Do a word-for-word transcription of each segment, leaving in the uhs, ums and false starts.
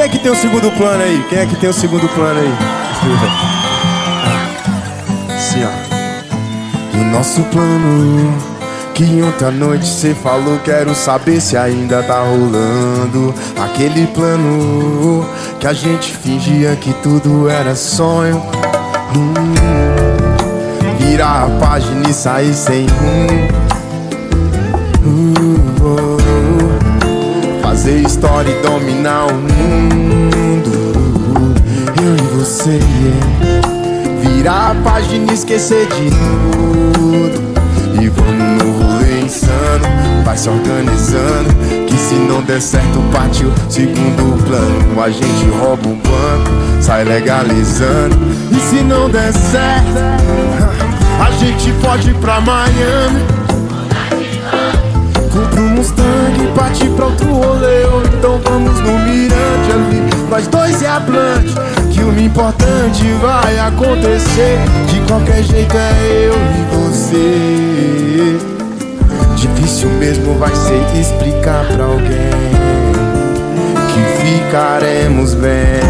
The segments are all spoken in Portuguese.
é que tem o segundo plano aí? Quem é que tem o segundo plano aí? Assim, ó. O nosso plano, que ontem à noite cê falou, quero saber se ainda tá rolando. Aquele plano que a gente fingia que tudo era sonho. hum, Virar a página e sair sem rumo. uh, oh, oh. Fazer história e dominar o mundo. Eu e você, yeah. Virar a página e esquecer de tudo. E vamos no rolê insano, vai se organizando, que se não der certo partiu segundo plano. A gente rouba um banco, sai legalizando. E se não der certo, a gente pode ir pra Miami, compra um Mustang e partir pra outro rolê. Ou então vamos no Mirante ali, nós dois e a Blunt, que o importante vai acontecer. De qualquer jeito é eu e você. Difícil mesmo vai ser explicar pra alguém que ficaremos bem.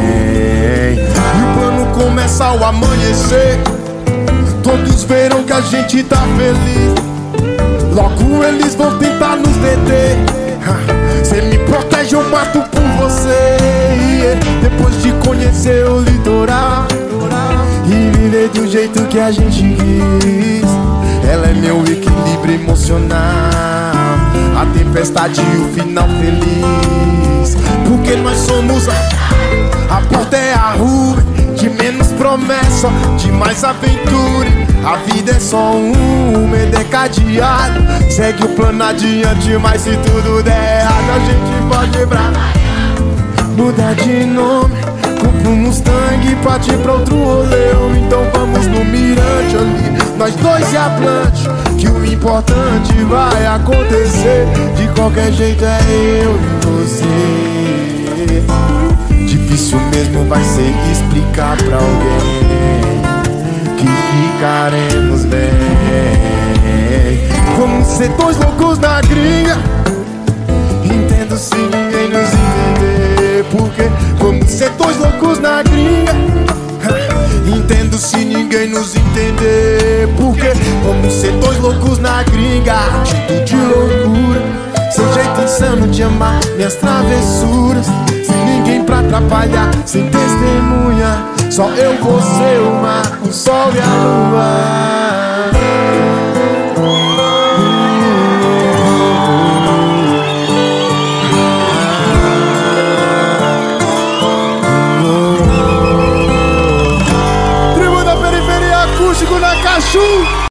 E o plano começa ao amanhecer, todos verão que a gente tá feliz. Logo eles vão tentar nos deter. Cê me protege, eu mato por você. Depois de conhecer o litoral e viver do jeito que a gente quis, ela é meu equilíbrio emocional, a tempestade e o final feliz. Porque nós somos a, a porta é a rua, de menos promessa, de mais aventura. A vida é só um, medo é cadeado. Segue o plano adiante, mas se tudo der errado, a gente pode quebrar, mudar de nome, compra um Mustang e partir pra outro rolê. Ou então vamos no Mirante ali, nós dois e a Blunt, que o importante vai acontecer. De qualquer jeito é eu e você. Difícil mesmo vai ser explicar pra alguém que ficaremos bem. Vamos ser dois loucos na gringa, entendo se ninguém nos entender. Porque vamos ser dois loucos na gringa, entendo se ninguém nos entender. Porque vamos ser dois loucos na gringa, atitude loucura, seu jeito insano de amar minhas travessuras. Sem ninguém pra atrapalhar, sem testemunha, só eu, você, o mar, o sol e a lua. Tribo da Periferia Acústico na Cachu.